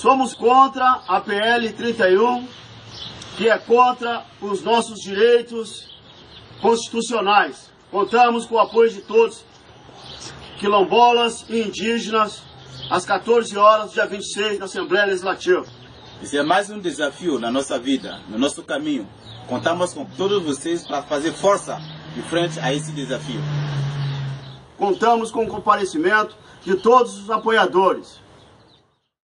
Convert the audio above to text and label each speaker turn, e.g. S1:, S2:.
S1: Somos contra a PL 31, que é contra os nossos direitos constitucionais. Contamos com o apoio de todos, quilombolas e indígenas, às 14 horas, dia 26, na Assembleia Legislativa.
S2: Esse é mais um desafio na nossa vida, no nosso caminho. Contamos com todos vocês para fazer força de frente a esse desafio.
S1: Contamos com o comparecimento de todos os apoiadores.